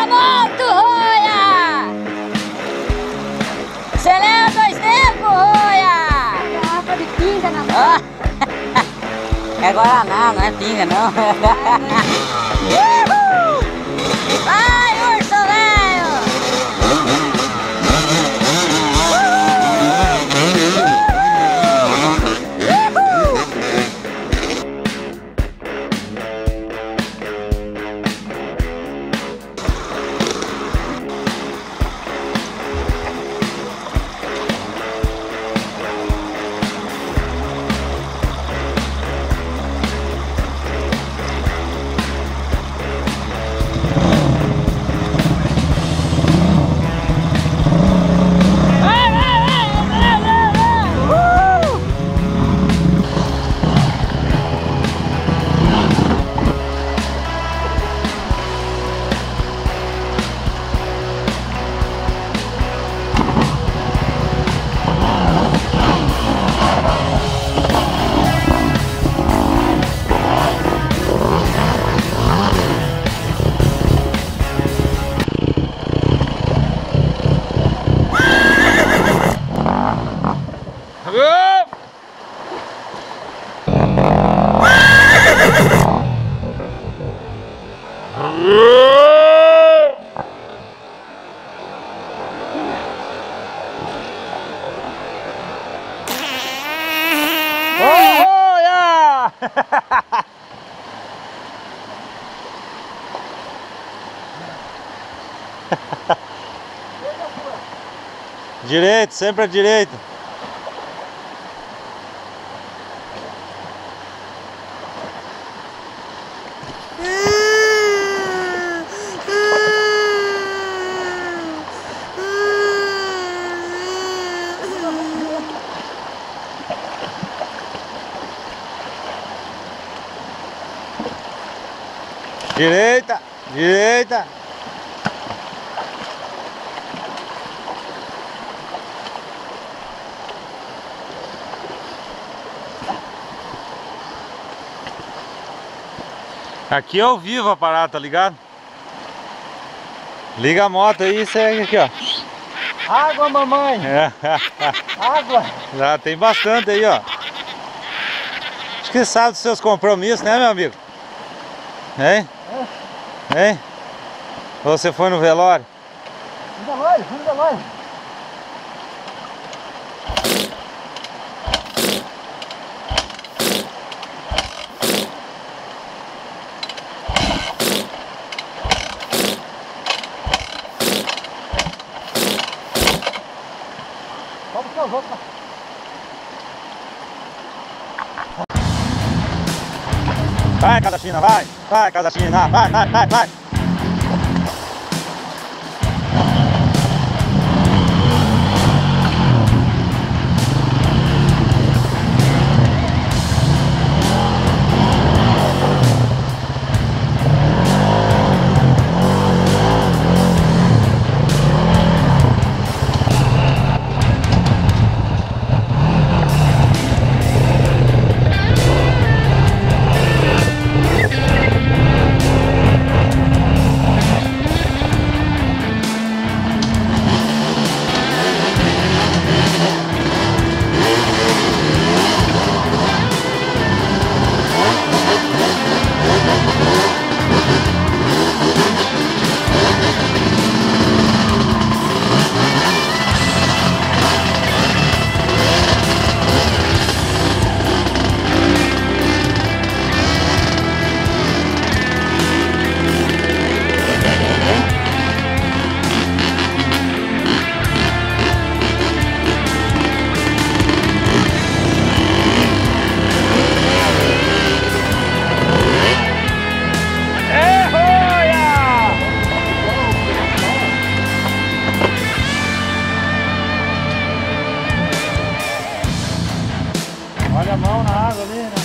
moto, Roia! Acelera 2 tempos, Roia! Garrafa de pinga na mão. É Guaraná, não é pinga não. Vai, urso velho! Direito, sempre à direita. Direita, direita. Aqui é ao vivo a parada, tá ligado? Liga a moto aí e segue aqui, ó. Água, mamãe! Água! Já tem bastante aí, ó. Acho que sabe dos seus compromissos, né, meu amigo? Hein? Hein? Ou você foi no velório? No velório, no velório! Vamos buscar os outros, né? Vai, Casa China, vai! Vai, Casa China, vai, vai, vai, vai! Olha a mão na água ali, né?